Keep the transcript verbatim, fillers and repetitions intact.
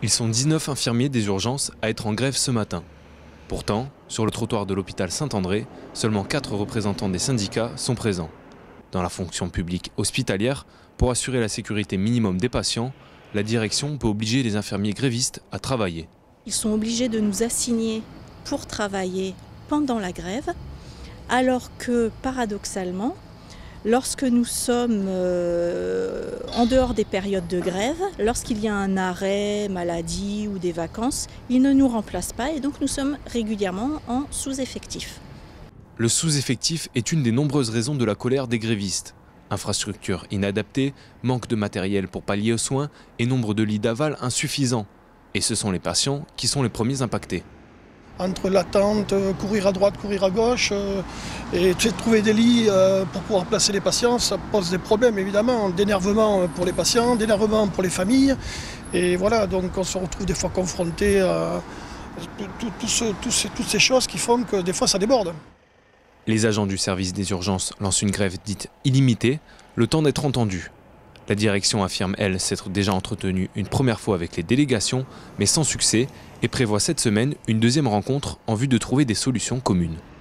Ils sont dix-neuf infirmiers des urgences à être en grève ce matin. Pourtant, sur le trottoir de l'hôpital Saint-André, seulement quatre représentants des syndicats sont présents. Dans la fonction publique hospitalière, pour assurer la sécurité minimum des patients, la direction peut obliger les infirmiers grévistes à travailler. Ils sont obligés de nous assigner pour travailler pendant la grève, alors que paradoxalement, lorsque nous sommes euh, en dehors des périodes de grève, lorsqu'il y a un arrêt, maladie ou des vacances, ils ne nous remplacent pas et donc nous sommes régulièrement en sous-effectif. Le sous-effectif est une des nombreuses raisons de la colère des grévistes. Infrastructures inadaptées, manque de matériel pour pallier aux soins et nombre de lits d'aval insuffisants. Et ce sont les patients qui sont les premiers impactés. Entre l'attente, courir à droite, courir à gauche, euh, et trouver des lits euh, pour pouvoir placer les patients, ça pose des problèmes évidemment, d'énervement pour les patients, d'énervement pour les familles. Et voilà, donc on se retrouve des fois confronté à tout, tout ce, tout ces, toutes ces choses qui font que des fois ça déborde. Les agents du service des urgences lancent une grève dite illimitée, le temps d'être entendus. La direction affirme, elle, s'être déjà entretenue une première fois avec les délégations, mais sans succès, et prévoit cette semaine une deuxième rencontre en vue de trouver des solutions communes.